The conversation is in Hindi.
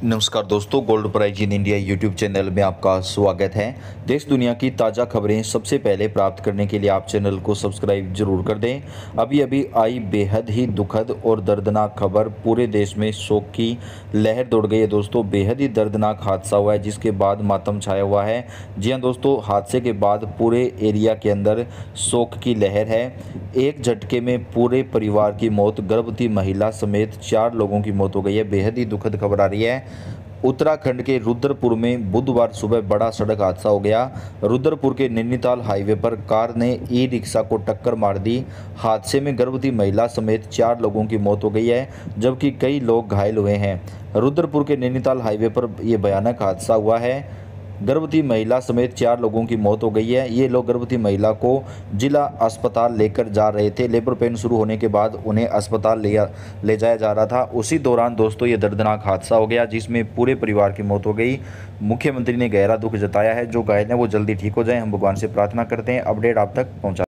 नमस्कार दोस्तों, gold prize in India YouTube channel में आपका स्वागत है। देश दुनिया की ताज़ा खबरें सबसे पहले प्राप्त करने के लिए आप चैनल को सब्सक्राइब जरूर कर दें। अभी अभी आई बेहद ही दुखद और दर्दनाक खबर, पूरे देश में शोक की लहर दौड़ गई है दोस्तों। बेहद ही दर्दनाक हादसा हुआ है जिसके बाद मातम छाया हुआ है। जी हाँ दोस्तों, हादसे के बाद पूरे एरिया के अंदर शोक की लहर है। एक झटके में पूरे परिवार की मौत, गर्भवती महिला समेत 4 लोगों की मौत हो गई है। बेहद ही दुखद खबर आ रही है। उत्तराखंड के रुद्रपुर में बुधवार सुबह बड़ा सड़क हादसा हो गया। रुद्रपुर के नैनीताल हाईवे पर कार ने ई रिक्शा को टक्कर मार दी। हादसे में गर्भवती महिला समेत 4 लोगों की मौत हो गई है, जबकि कई लोग घायल हुए हैं। रुद्रपुर के नैनीताल हाईवे पर यह भयानक हादसा हुआ है। गर्भवती महिला समेत 4 लोगों की मौत हो गई है। ये लोग गर्भवती महिला को जिला अस्पताल लेकर जा रहे थे। लेबर पेन शुरू होने के बाद उन्हें अस्पताल ले जाया जा रहा था। उसी दौरान दोस्तों ये दर्दनाक हादसा हो गया जिसमें पूरे परिवार की मौत हो गई। मुख्यमंत्री ने गहरा दुख जताया है। जो घायल हैं वो जल्दी ठीक हो जाएं, हम भगवान से प्रार्थना करते हैं अपडेट आप तक पहुँचा।